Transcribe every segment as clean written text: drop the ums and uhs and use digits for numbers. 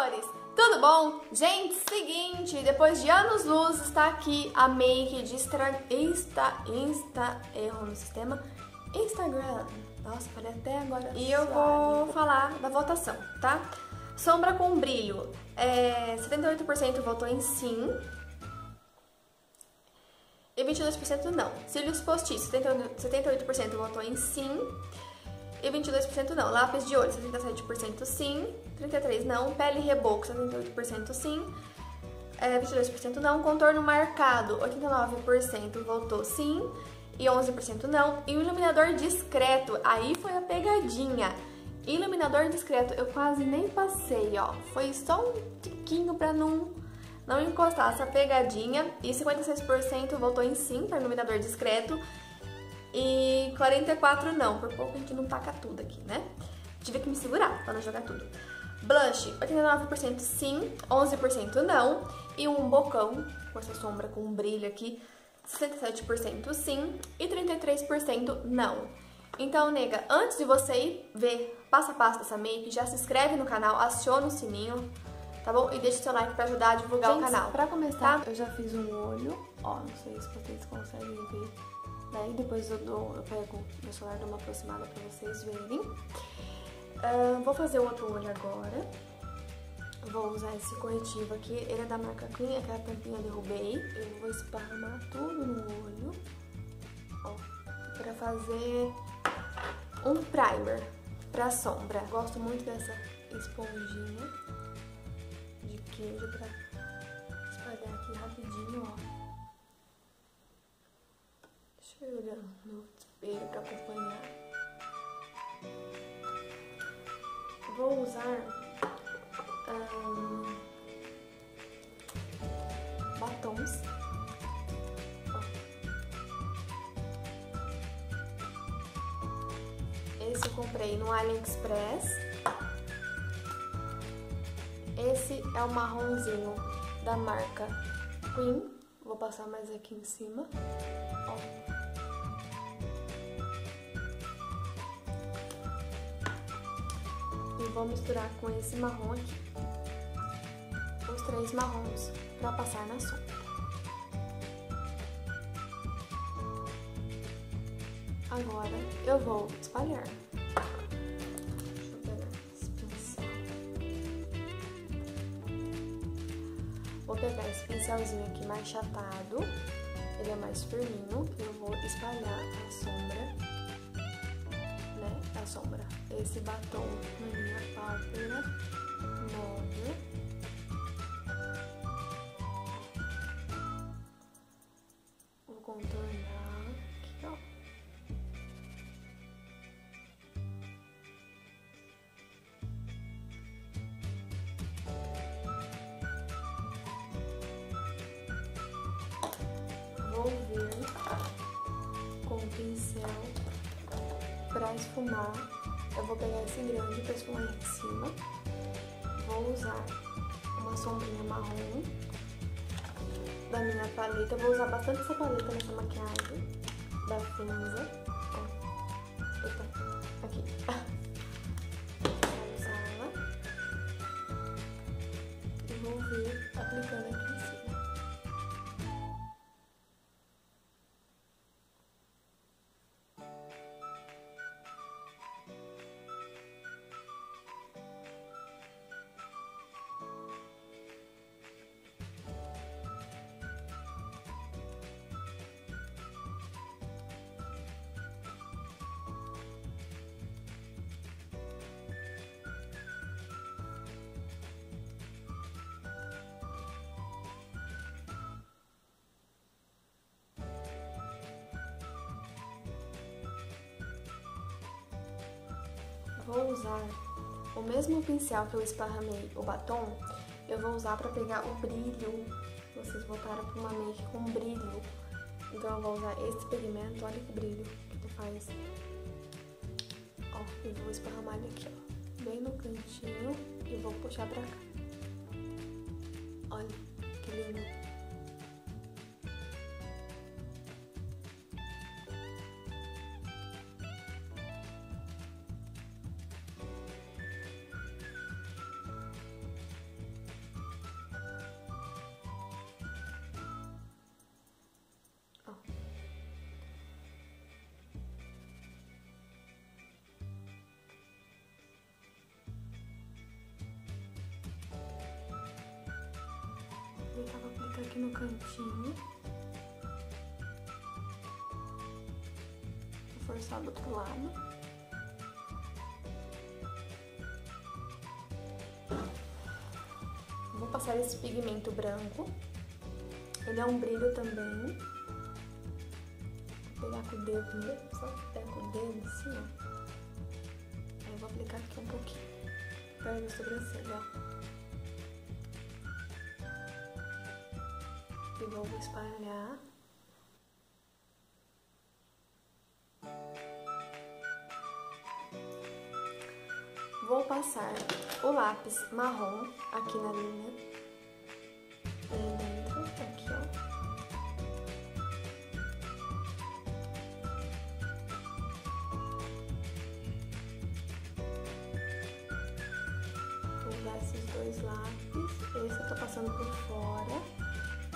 amores, tudo bom? Gente, seguinte, depois de anos-luz está aqui a make de erro no sistema, Instagram. Nossa, falei até agora. E eu vou falar da votação, tá? Sombra com brilho, 78% votou em sim e 22% não. Cílios postiços, 78% votou em sim e 22% não. Lápis de olho, 67% sim, 33% não. Pele e reboco, 78% sim, 22% não. Contorno marcado, 89% votou sim e 11% não. E o iluminador discreto, aí foi a pegadinha. Iluminador discreto, eu quase nem passei, ó. Foi só um tiquinho pra não encostar essa pegadinha. E 56% votou em sim para iluminador discreto e 44% não. Por pouco a gente não taca tudo aqui, né? Tive que me segurar pra não jogar tudo. Blush, 89% sim, 11% não. E um bocão, com essa sombra com brilho aqui, 67% sim e 33% não. Então, nega, antes de você ir ver passo a passo dessa make, já se inscreve no canal, aciona o sininho, tá bom? E deixa seu like pra ajudar a divulgar o canal. Pra começar, tá? Eu já fiz um olho, ó, não sei se vocês conseguem ver. Daí depois eu pego meu celular, dou uma aproximada pra vocês verem. Vou fazer o outro olho agora. Vou usar esse corretivo aqui, ele é da marca Clean, aquela tampinha eu derrubei. Eu vou esparramar tudo no olho, ó, pra fazer um primer pra sombra. Gosto muito dessa esponjinha de queijo pra espalhar aqui rapidinho, ó. Deixa eu olhar no espelho pra acompanhar. Vou usar batons. Esse eu comprei no AliExpress. Esse é o marronzinho da marca Queen. Vou passar mais aqui em cima. Ó. E vou misturar com esse marrom aqui. Os 3 marrons para passar na sombra. Agora eu vou espalhar. Deixa eu pegar esse pincel. Vou pegar esse pincelzinho aqui mais chatado. Ele é mais firminho. Eu vou espalhar a sombra, né? A sombra. Esse batom na minha pálpebra móvel. Vou contornar aqui, ó. Vou vir com o pincel para esfumar. Eu vou pegar esse grande para esfumar aqui em cima. Vou usar uma sombrinha marrom da minha paleta. Eu vou usar bastante essa paleta nessa maquiagem da cinza. Ó. Eita, aqui. Vou usar ela e vou vir aplicando aqui em cima. Vou usar o mesmo pincel que eu esparramei o batom, eu vou usar pra pegar o brilho. Vocês voltaram pra uma make com brilho, então eu vou usar esse pigmento. Olha que brilho que ele faz. Ó, eu vou esparramar ele aqui, ó, bem no cantinho, e vou puxar pra cá. Olha que lindo. aplicar aqui no cantinho. Vou forçar do outro lado. Vou passar esse pigmento branco. Ele é um brilho também. Vou pegar com o dedo mesmo, só que pega com o dedo assim, ó. Aí eu vou aplicar aqui um pouquinho, perto da sobrancelha, ó. E vou espalhar. Vou passar o lápis marrom aqui na linha. Dentro, aqui, ó. Vou usar esses dois lápis. Esse eu tô passando por fora.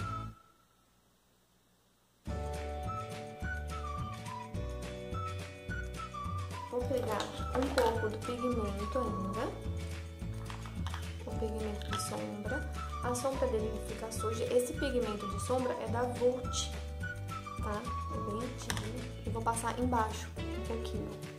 Vou pegar um pouco do pigmento ainda, o pigmento de sombra. A sombra dele fica suja. Esse pigmento de sombra é da Vult, tá? É bem antigo. E vou passar embaixo um pouquinho.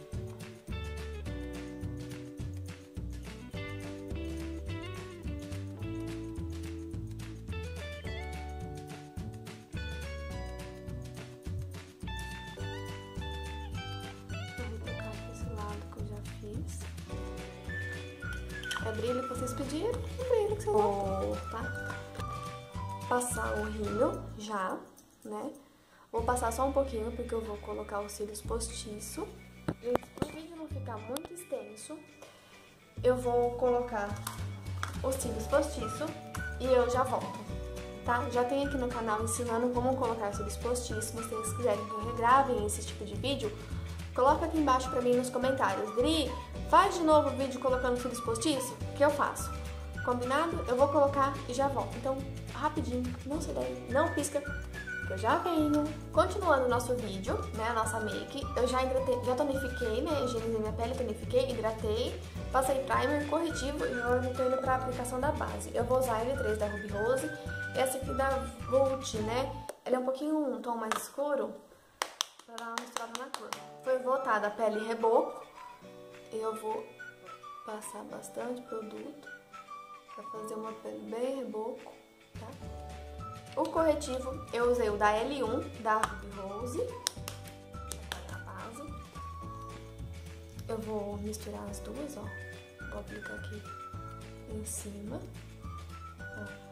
É brilho que vocês pediram, é brilho que vocês vão, tá? Passar o rímel já, né? Vou passar só um pouquinho porque eu vou colocar os cílios postiço. Gente, para o vídeo não ficar muito extenso, eu vou colocar os cílios postiço e eu já volto, tá? Já tem aqui no canal ensinando como colocar cílios postiço. Se vocês quiserem que eu regrave esse tipo de vídeo, coloca aqui embaixo pra mim nos comentários. Dri, faz de novo o vídeo colocando cílios postiço, que eu faço. Combinado? Eu vou colocar e já volto. Então, rapidinho, não se daí, não pisca, que eu já venho. Continuando o nosso vídeo, né, a nossa make, eu já tonifiquei, né, higienizei minha pele, tonifiquei, hidratei, passei primer, corretivo e agora eu tô indo pra aplicação da base. Eu vou usar a L3 da Ruby Rose, essa aqui da Vult, né, ela é um pouquinho um tom mais escuro, pra dar uma misturada na cor. Foi votada a pele reboco. Eu vou passar bastante produto pra fazer uma pele bem reboco, tá? O corretivo eu usei o da L1 da Ruby Rose, na base. Eu vou misturar as duas, ó. Vou aplicar aqui em cima, ó.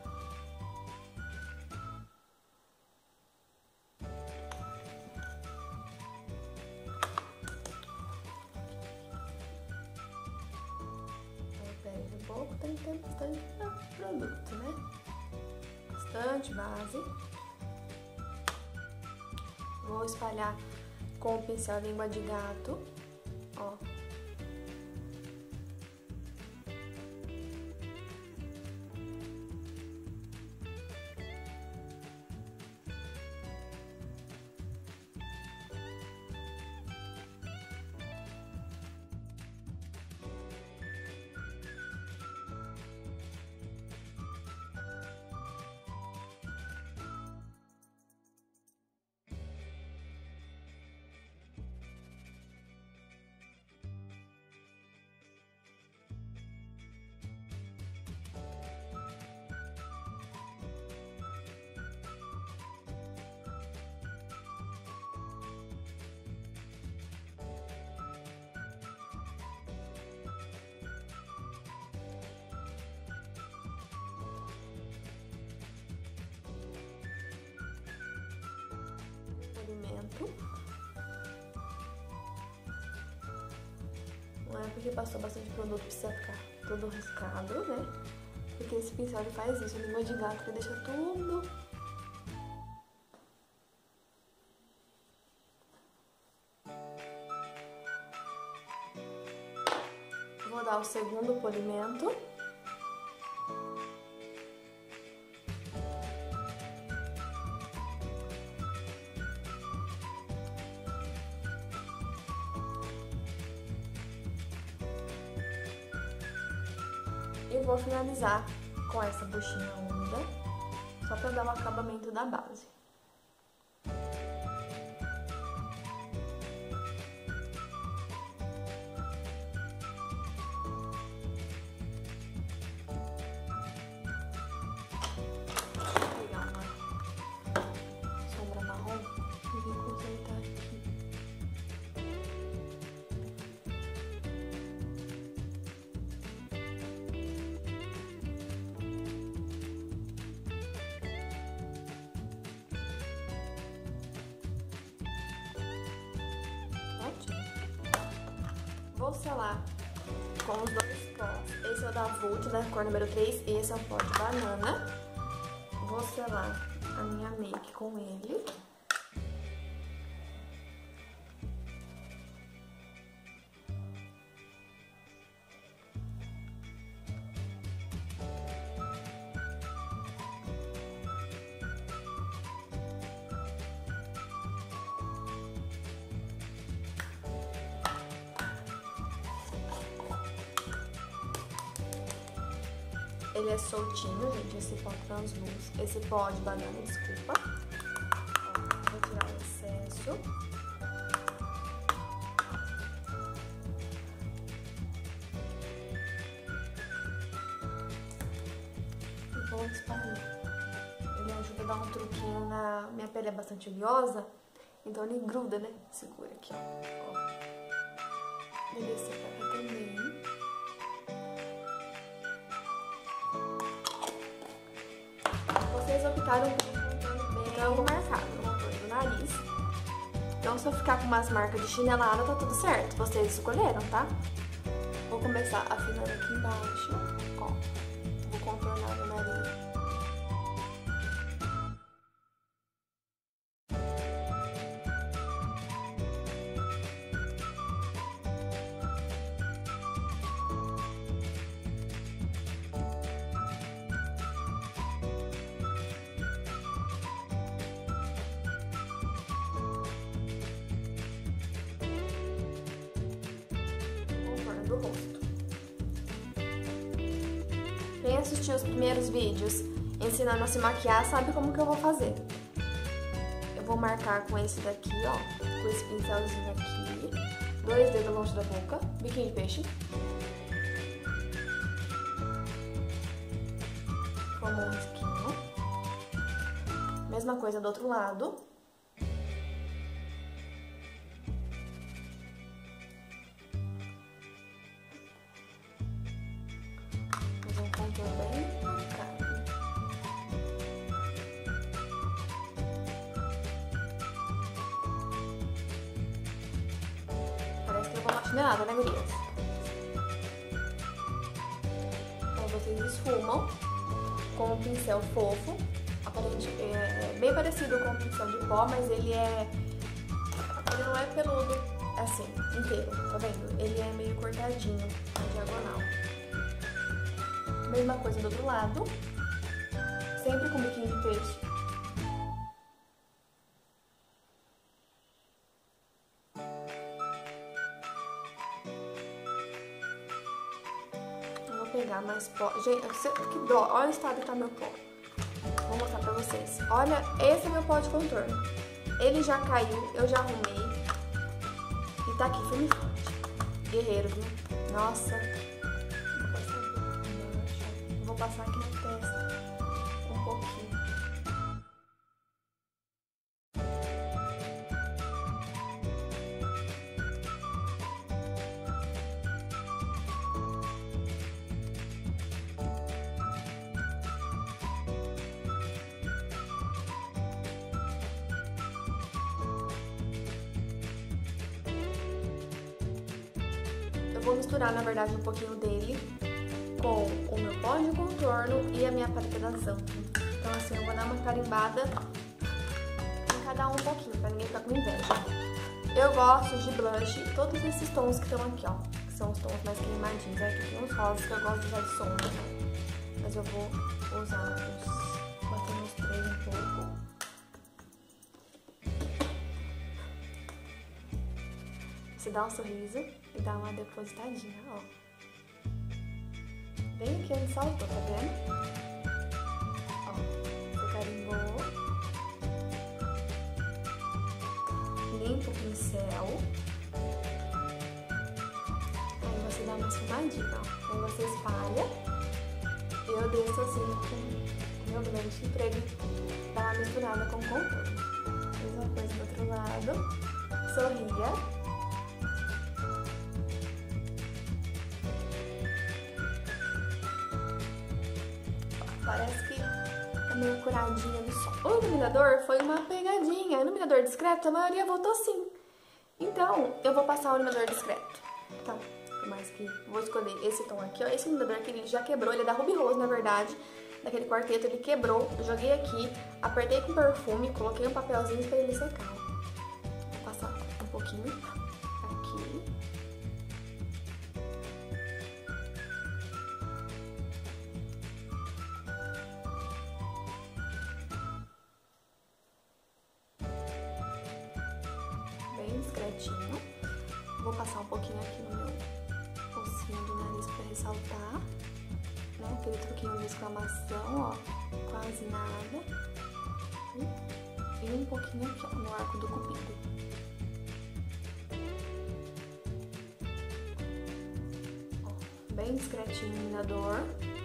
Tem que ter bastante produto, né? Bastante base. Vou espalhar com o pincel língua de gato, ó. Não é porque passou bastante produto precisa ficar todo riscado, né? Porque esse pincel ele faz isso, língua de gato, ele deixa tudo vou dar o segundo polimento. E vou finalizar com essa buchinha úmida. Só pra dar o acabamento da base. Vou selar com os dois pós. Esse é o da Vult, da cor número 3, e esse é o pó de banana. Vou selar a minha make com ele. Ele é soltinho, gente, esse pó transluz, esse pó de banana, desculpa. Ó, vou tirar o excesso. E vou espalhar. Ele ajuda a dar um truquinho na... Minha pele é bastante oleosa, então ele gruda, né? Segura aqui, ó. Ele descer pra cá também. Vocês optaram por um contorno bem marcado, no contorno do nariz. Então, se eu ficar com umas marcas de chinelada, tá tudo certo. Vocês escolheram, tá? Vou começar afinando aqui embaixo, ó. Vou contornar o nariz. Do rosto. Quem assistiu os primeiros vídeos ensinando a se maquiar sabe como que eu vou fazer. Eu vou marcar com esse daqui, ó, com esse pincelzinho aqui, 2 dedos longe da boca, biquinho de peixe. Como um risquinho. Mesma coisa do outro lado. Parece que eu vou uma chinelada, né, gurias? Então vocês esfumam com um pincel fofo. É bem parecido com o pincel de pó, mas ele não é peludo assim, inteiro, tá vendo? Ele é meio cortadinho, na diagonal. Mesma coisa do outro lado, sempre com biquinho de peixe. Eu vou pegar mais pó. Gente, que dó, olha o estado que tá meu pó. Vou mostrar pra vocês. Olha, esse é meu pó de contorno. Ele já caiu, eu já arrumei. E tá aqui, firme e forte. Guerreiro, viu? Nossa. Vou passar aqui na testa um pouquinho. Eu vou misturar, na verdade, um pouquinho dele com o meu pó de contorno e a minha paleta da Zamp. Então assim, eu vou dar uma carimbada em cada um pouquinho, pra ninguém ficar com inveja. Eu gosto de blush, todos esses tons que estão aqui, ó, que são os tons mais queimadinhos. Aqui tem uns rosas que eu gosto de usar de sombra, mas eu vou usar batendo os 3 um pouco. Você dá um sorriso e dá uma depositadinha, ó. Bem aqui onde saltou, tá vendo? Ó, você Pegou. Limpa o pincel. Aí você dá uma esfumadinha, ó. Aí você espalha. Eu desço assim com meu blend pra ele dar uma misturada com o contorno. Mesma coisa do outro lado. Sorria. Parece que tá meio curadinha no sol. O iluminador foi uma pegadinha. O iluminador discreto, a maioria votou sim. Então, eu vou passar o iluminador discreto, tá? Por mais que vou escolher esse tom aqui, ó. Esse iluminador que ele já quebrou, ele é da Ruby Rose, na verdade. Daquele quarteto, ele quebrou. Eu joguei aqui, apertei com perfume, coloquei um papelzinho pra ele secar. Vou passar um pouquinho aqui. Bem discretinho. Vou passar um pouquinho aqui no meu focinho do nariz pra ressaltar, né? Aquele truquinho de exclamação, ó, quase nada. E um pouquinho aqui, ó, no arco do cupido. Ó, bem discretinho o iluminador.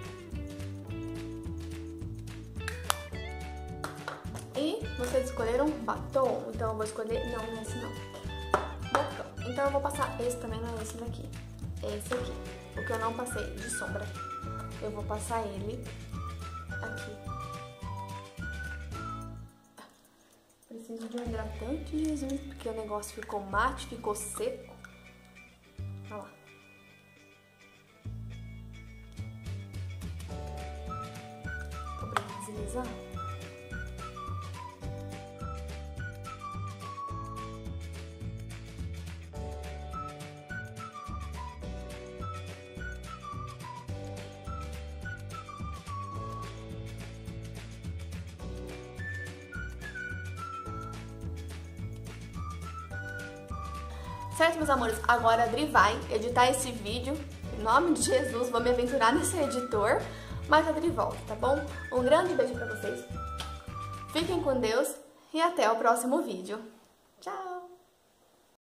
E vocês escolheram batom, então eu vou escolher... Não, esse não. Botão. Então eu vou passar esse também, não é esse daqui. É esse aqui. O que eu não passei de sombra. Eu vou passar ele aqui. Preciso de um hidratante, Jesus, porque o negócio ficou mate, ficou seco. Olha lá. Tô pra deslizar. Certo, meus amores? Agora a Adri vai editar esse vídeo. Em nome de Jesus, vou me aventurar nesse editor. Mas a Adri volta, tá bom? Um grande beijo pra vocês. Fiquem com Deus e até o próximo vídeo. Tchau!